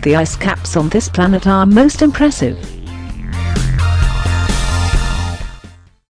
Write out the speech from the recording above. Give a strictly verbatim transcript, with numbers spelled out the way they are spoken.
The ice caps on this planet are most impressive.